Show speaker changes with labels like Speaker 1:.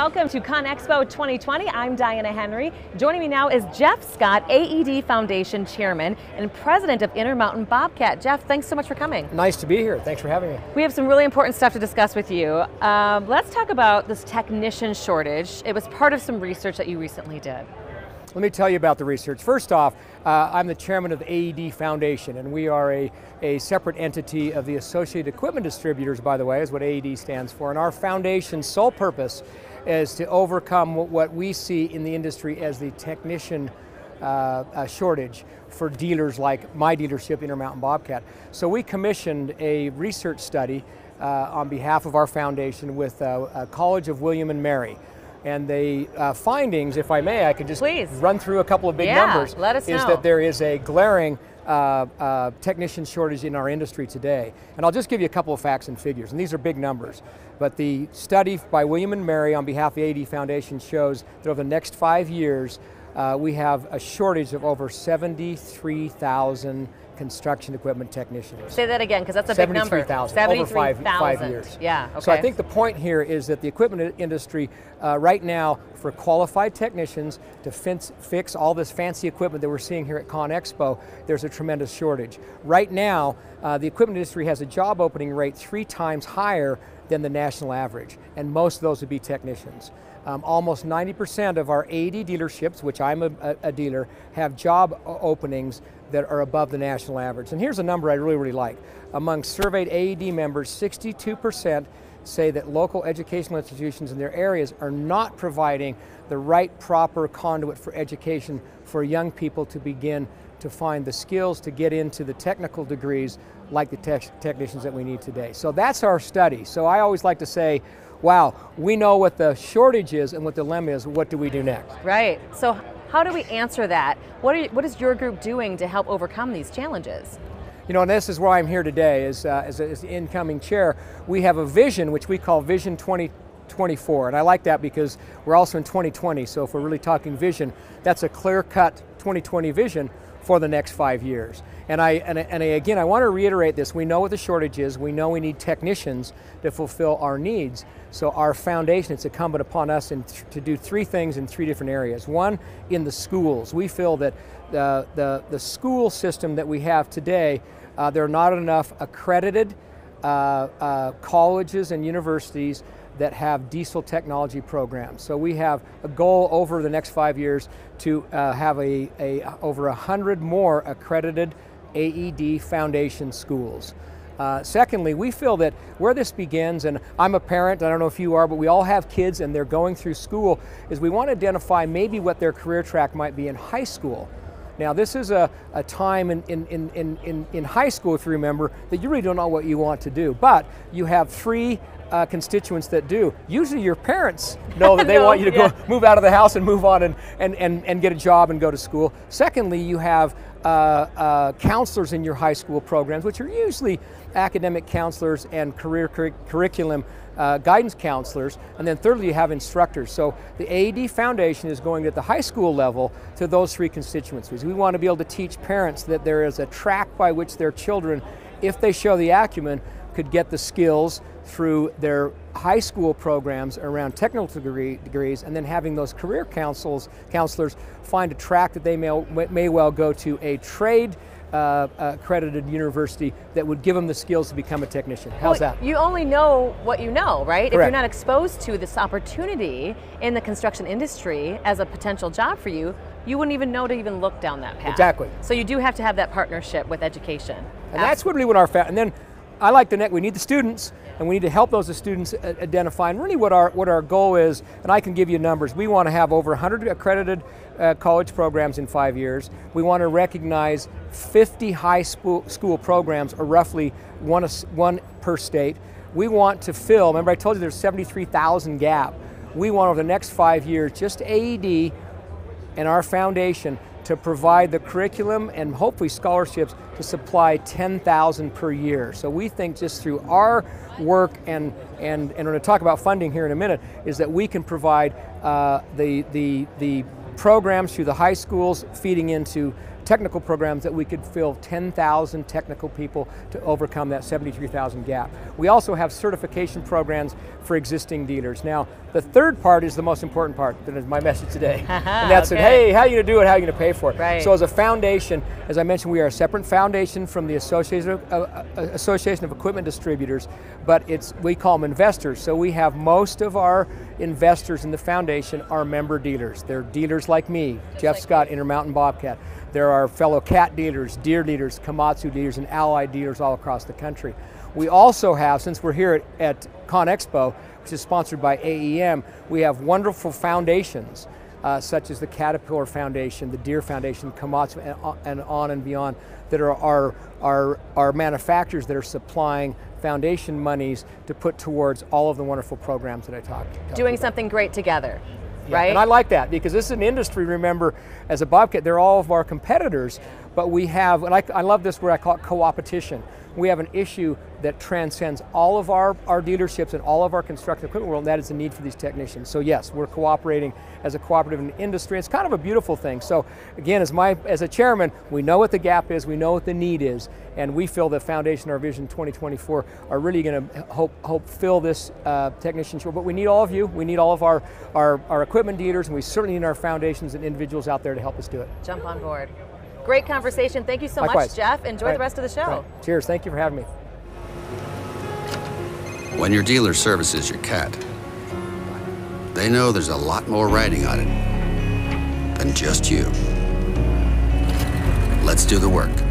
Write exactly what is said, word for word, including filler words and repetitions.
Speaker 1: welcome to ConExpo twenty twenty. I'm Diana Henry. Joining me now is Jeff Scott, A E D Foundation Chairman and President of Intermountain Bobcat. Jeff, thanks so much for coming.
Speaker 2: Nice to be here. Thanks for having me.
Speaker 1: We have some really important stuff to discuss with you. Um, let's talk about this technician shortage. It was part of some research that you recently did.
Speaker 2: Let me tell you about the research. First off, uh, I'm the chairman of the A E D Foundation, and we are a, a separate entity of the Associated Equipment Distributors, by the way, is what A E D stands for. And our foundation's sole purpose is to overcome what we see in the industry as the technician uh, uh, shortage for dealers like my dealership, Intermountain Bobcat. So we commissioned a research study uh, on behalf of our foundation with uh, a College of William and Mary. And the uh, findings, if I may, I could just
Speaker 1: Please.
Speaker 2: run through a couple of big
Speaker 1: yeah,
Speaker 2: numbers,
Speaker 1: let us
Speaker 2: is
Speaker 1: know.
Speaker 2: that there is a glaring uh, uh, technician shortage in our industry today. And I'll just give you a couple of facts and figures, and these are big numbers. But the study by William and Mary on behalf of the A E D Foundation shows that over the next five years, uh, we have a shortage of over seventy-three thousand construction equipment technicians.
Speaker 1: Say that again, because that's a big number.
Speaker 2: seventy-three thousand over five, five years.
Speaker 1: Yeah, okay.
Speaker 2: So I think the point here is that the equipment industry uh, right now, for qualified technicians to fix, fix all this fancy equipment that we're seeing here at ConExpo, there's a tremendous shortage. Right now, uh, the equipment industry has a job opening rate three times higher than the national average, and most of those would be technicians. Um, almost ninety percent of our A E D dealerships, which I'm a, a, a dealer, have job openings that are above the national average. And here's a number I really, really like. Among surveyed A E D members, sixty-two percent say that local educational institutions in their areas are not providing the right, proper conduit for education for young people to begin to find the skills to get into the technical degrees like the te technicians that we need today. So that's our study. So I always like to say, wow, we know what the shortage is and what the dilemma is, what do we do next?
Speaker 1: Right, so how do we answer that? What, are you, what is your group doing to help overcome these challenges?
Speaker 2: You know, and this is why I'm here today as, uh, as, as the incoming chair. We have a vision which we call Vision twenty twenty-four, and I like that because we're also in twenty twenty, so if we're really talking vision, that's a clear-cut twenty twenty vision for the next five years. And I, and, and I, again, I want to reiterate this. We know what the shortage is. We know we need technicians to fulfill our needs. So our foundation, it's incumbent upon us in th to do three things in three different areas. One, in the schools. We feel that the, the, the school system that we have today, uh, there are not enough accredited uh, uh, colleges and universities that have diesel technology programs. So we have a goal over the next five years to uh, have a, a over a hundred more accredited A E D Foundation schools. Uh, secondly, we feel that where this begins, and I'm a parent, I don't know if you are, but we all have kids and they're going through school, is we want to identify maybe what their career track might be in high school. Now this is a, a time in, in, in, in, in high school, if you remember, that you really don't know what you want to do, but you have three Uh, constituents that do. Usually your parents know that they
Speaker 1: no,
Speaker 2: want you to
Speaker 1: yeah.
Speaker 2: go move out of the house and move on and, and, and, and get a job and go to school. Secondly, you have uh, uh, counselors in your high school programs, which are usually academic counselors and career cur curriculum uh, guidance counselors. And then thirdly, you have instructors. So the A E D Foundation is going at the high school level to those three constituencies. We want to be able to teach parents that there is a track by which their children, if they show the acumen, could get the skills through their high school programs around technical degree, degrees, and then having those career counsels, counselors find a track that they may, may well go to a trade uh, accredited university that would give them the skills to become a technician. How's
Speaker 1: well,
Speaker 2: that?
Speaker 1: You only know what you know, right?
Speaker 2: Correct.
Speaker 1: If you're not exposed to this opportunity in the construction industry as a potential job for you, you wouldn't even know to even look down that path.
Speaker 2: Exactly.
Speaker 1: So you do have to have that partnership with education.
Speaker 2: And that's what really what our, and then I like the net, we need the students, and we need to help those students identify, and really what our, what our goal is, and I can give you numbers. We want to have over one hundred accredited uh, college programs in five years. We want to recognize fifty high school, school programs, or roughly one, one per state. We want to fill, remember I told you there's seventy-three thousand gap. We want over the next five years, just A E D and our foundation to provide the curriculum and hopefully scholarships to supply ten thousand per year. So we think just through our work, and, and, and we're going to talk about funding here in a minute, is that we can provide uh, the, the, the programs through the high schools feeding into technical programs that we could fill ten thousand technical people to overcome that seventy-three thousand gap. We also have certification programs for existing dealers. Now, the third part is the most important part, that is my message today. And that's
Speaker 1: okay.
Speaker 2: it, hey, how are you gonna do it, how are you gonna pay for it?
Speaker 1: Right.
Speaker 2: So as a foundation, as I mentioned, we are a separate foundation from the Association of, uh, Association of Equipment Distributors, but it's, we call them investors. So we have most of our investors in the foundation are member dealers. They're dealers like me, Just Jeff
Speaker 1: like
Speaker 2: Scott,
Speaker 1: me.
Speaker 2: Intermountain Bobcat. There are fellow cat dealers, deer dealers, Komatsu dealers, and allied dealers all across the country. We also have, since we're here at, at Con Expo, which is sponsored by A E M, we have wonderful foundations, uh, such as the Caterpillar Foundation, the Deere Foundation, Komatsu, and, and on and beyond, that are our, our, our manufacturers that are supplying foundation monies to put towards all of the wonderful programs that I talked about.
Speaker 1: Doing something great together.
Speaker 2: Yeah,
Speaker 1: right?
Speaker 2: And I like that because this is an industry, remember, as a Bobcat, they're all of our competitors, but we have, and I, I love this word, I call it co-opetition. We have an issue that transcends all of our, our dealerships and all of our construction equipment world, and that is the need for these technicians. So yes, we're cooperating as a cooperative in the industry. It's kind of a beautiful thing. So again, as, my, as a chairman, we know what the gap is, we know what the need is, and we feel that Foundation, our Vision twenty twenty-four, are really going to hope, hope fill this uh, technician short. But we need all of you, we need all of our, our, our equipment dealers, and we certainly need our foundations and individuals out there to help us do it.
Speaker 1: Jump on board. Great conversation. Thank you so
Speaker 2: Likewise.
Speaker 1: much, Jeff. Enjoy
Speaker 2: Right.
Speaker 1: the rest of the show.
Speaker 2: Right. Cheers, thank you for having me.
Speaker 3: When your dealer services your cat, they know there's a lot more riding on it than just you. Let's do the work.